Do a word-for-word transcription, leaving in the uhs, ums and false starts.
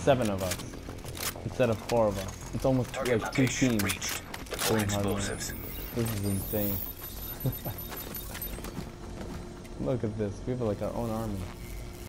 seven of us instead of four of us. It's almost Target like two location teams reached. Deploy doing hard mode. explosives. This is insane. Look at this. We have like our own army.